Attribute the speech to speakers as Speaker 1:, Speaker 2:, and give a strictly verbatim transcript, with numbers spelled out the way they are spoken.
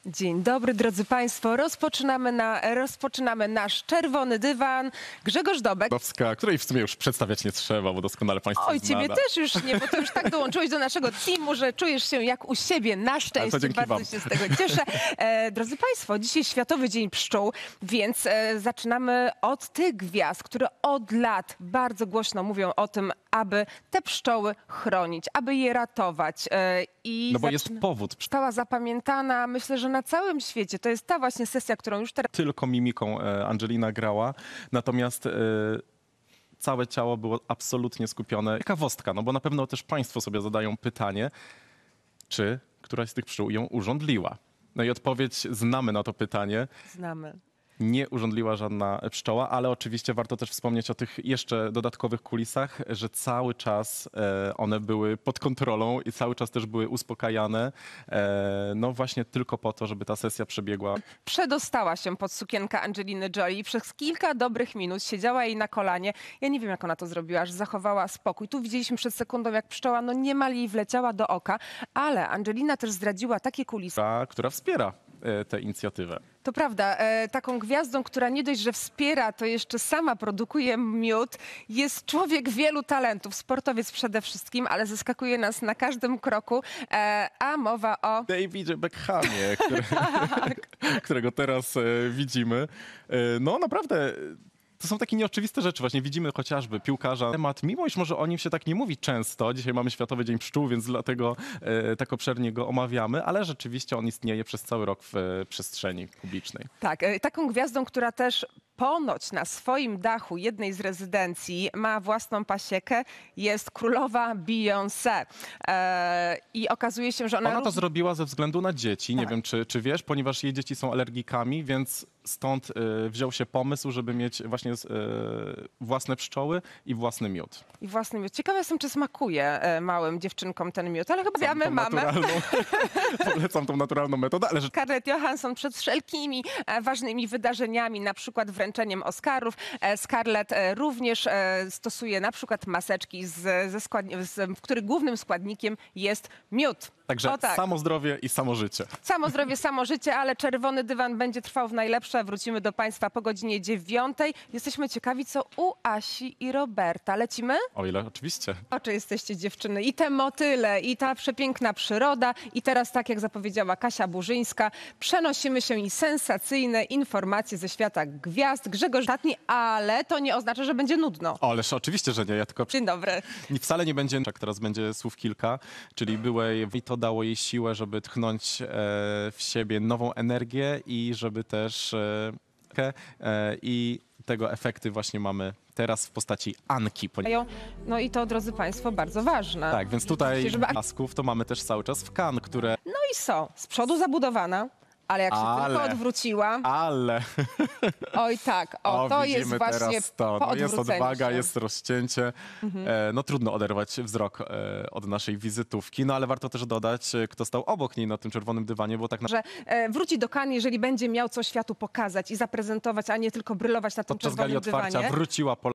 Speaker 1: Dzień dobry, drodzy Państwo. Rozpoczynamy, na, rozpoczynamy nasz czerwony dywan. Grzegorz Dobek.
Speaker 2: Dowska, której w sumie już przedstawiać nie trzeba, bo doskonale Państwo
Speaker 1: Oj, ciebie
Speaker 2: znana.
Speaker 1: też już nie, bo ty już tak dołączyłeś do naszego teamu, że czujesz się jak u siebie. Na szczęście, bardzo
Speaker 2: wam.
Speaker 1: się z tego cieszę. E, drodzy Państwo, dzisiaj Światowy Dzień Pszczół, więc e, zaczynamy od tych gwiazd, które od lat bardzo głośno mówią o tym, aby te pszczoły chronić, aby je ratować. E, i
Speaker 2: No bo
Speaker 1: zaczyna...
Speaker 2: jest powód.
Speaker 1: Została zapamiętana, myślę, że na całym świecie. To jest ta właśnie sesja, którą już teraz...
Speaker 2: Tylko mimiką e, Angelina grała, natomiast e, całe ciało było absolutnie skupione. Ciekawostka, no bo na pewno też Państwo sobie zadają pytanie, czy któraś z tych pszczół ją urządliła. No i odpowiedź znamy na to pytanie.
Speaker 1: Znamy.
Speaker 2: Nie urządliła żadna pszczoła, ale oczywiście warto też wspomnieć o tych jeszcze dodatkowych kulisach, że cały czas e, one były pod kontrolą i cały czas też były uspokajane, e, no właśnie tylko po to, żeby ta sesja przebiegła.
Speaker 1: Przedostała się pod sukienkę Angeliny Jolie. Przez kilka dobrych minut siedziała jej na kolanie. Ja nie wiem, jak ona to zrobiła, aż zachowała spokój. Tu widzieliśmy przed sekundą, jak pszczoła no niemal jej wleciała do oka, ale Angelina też zdradziła takie kulisy.
Speaker 2: Ta, która wspiera e, tę inicjatywę.
Speaker 1: To prawda, e, taką gwiazdą, która nie dość, że wspiera, to jeszcze sama produkuje miód, jest człowiek wielu talentów, sportowiec przede wszystkim, ale zaskakuje nas na każdym kroku, e, a mowa o...
Speaker 2: Davidzie Beckhamie, który, którego teraz e, widzimy. E, no naprawdę... To są takie nieoczywiste rzeczy. Właśnie widzimy chociażby piłkarza. Temat, mimo iż może o nim się tak nie mówi często, dzisiaj mamy Światowy Dzień Pszczół, więc dlatego e, tak obszernie go omawiamy, ale rzeczywiście on istnieje przez cały rok w e, przestrzeni publicznej.
Speaker 1: Tak, e, taką gwiazdą, która też ponoć na swoim dachu jednej z rezydencji ma własną pasiekę, jest królowa Beyoncé. E, I okazuje się, że ona...
Speaker 2: Ona to
Speaker 1: rób-
Speaker 2: zrobiła ze względu na dzieci. Nie
Speaker 1: Tak.
Speaker 2: wiem, czy, czy wiesz, ponieważ jej dzieci są alergikami, więc stąd e, wziął się pomysł, żeby mieć właśnie e, własne pszczoły i własny miód.
Speaker 1: I własny miód. Ciekawa jestem, czy smakuje e, małym dziewczynkom ten miód, ale chyba wiemy,
Speaker 2: Tą
Speaker 1: mamy.
Speaker 2: naturalną, polecam tą naturalną metodę, ale że
Speaker 1: Scarlett Johansson przed wszelkimi e, ważnymi wydarzeniami, na przykład wręczeniem Oscarów. E, Scarlett e, również e, stosuje na przykład maseczki, z, ze składni- z, w których głównym składnikiem jest miód.
Speaker 2: Także
Speaker 1: O tak.
Speaker 2: samo zdrowie i samo życie.
Speaker 1: Samo zdrowie, samo życie, ale czerwony dywan będzie trwał w najlepsze. Wrócimy do Państwa po godzinie dziewiątej. Jesteśmy ciekawi, co u Asi i Roberta. Lecimy?
Speaker 2: O ile oczywiście.
Speaker 1: Oczy jesteście dziewczyny. I te motyle, i ta przepiękna przyroda. I teraz, tak jak zapowiedziała Kasia Burzyńska, przenosimy się i sensacyjne informacje ze świata gwiazd. Grzegorz ostatni, ale to nie oznacza, że będzie nudno.
Speaker 2: O, ależ oczywiście, że nie. Ja tylko
Speaker 1: Dzień dobry.
Speaker 2: I wcale nie będzie, tak teraz będzie słów kilka, czyli byłej, i to dało jej siłę, żeby tchnąć e, w siebie nową energię i żeby też e, e, i tego efekty właśnie mamy teraz w postaci Anki.
Speaker 1: No i to, drodzy Państwo, bardzo ważne.
Speaker 2: Tak, więc tutaj
Speaker 1: Żeby-
Speaker 2: pasków to mamy też cały czas w kan, które...
Speaker 1: No i są. Z przodu zabudowana, ale jak się
Speaker 2: Ale.
Speaker 1: tylko odwróciła,
Speaker 2: Ale...
Speaker 1: oj tak, o,
Speaker 2: O,
Speaker 1: to jest
Speaker 2: widzimy
Speaker 1: właśnie
Speaker 2: teraz to.
Speaker 1: po
Speaker 2: No, jest
Speaker 1: odwróceniu
Speaker 2: odwaga,
Speaker 1: się.
Speaker 2: jest rozcięcie. E, no trudno oderwać wzrok e, od naszej wizytówki, no ale warto też dodać, e, kto stał obok niej na tym czerwonym dywanie, bo tak na...
Speaker 1: Że e, wróci do Cannes, jeżeli będzie miał co światu pokazać i zaprezentować, a nie tylko brylować na tym
Speaker 2: podczas gali
Speaker 1: czerwonym
Speaker 2: otwarcia
Speaker 1: dywanie.
Speaker 2: wróciła po